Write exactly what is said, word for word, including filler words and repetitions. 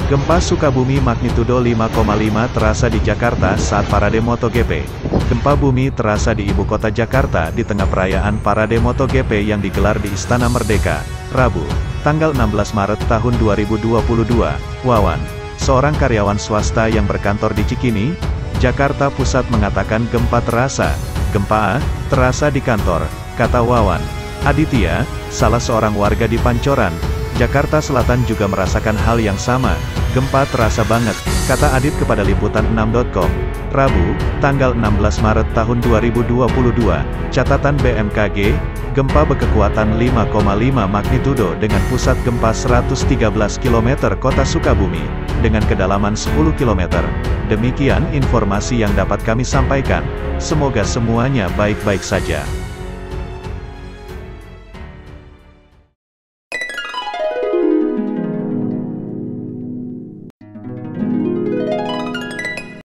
Gempa Sukabumi magnitudo lima koma lima terasa di Jakarta saat parade MotoGP. Gempa bumi terasa di ibu kota Jakarta di tengah perayaan parade MotoGP yang digelar di Istana Merdeka, Rabu, tanggal enam belas Maret tahun dua ribu dua puluh dua. Wawan, seorang karyawan swasta yang berkantor di Cikini, Jakarta Pusat mengatakan gempa terasa. Gempa terasa di kantor, kata Wawan. Aditya, salah seorang warga di Pancoran, Jakarta Selatan juga merasakan hal yang sama. Gempa terasa banget, kata Adit kepada liputan enam titik com. Rabu, tanggal enam belas Maret tahun dua ribu dua puluh dua, catatan B M K G, gempa berkekuatan lima koma lima magnitudo dengan pusat gempa seratus tiga belas kilometer kota Sukabumi, dengan kedalaman sepuluh kilometer. Demikian informasi yang dapat kami sampaikan. Semoga semuanya baik-baik saja.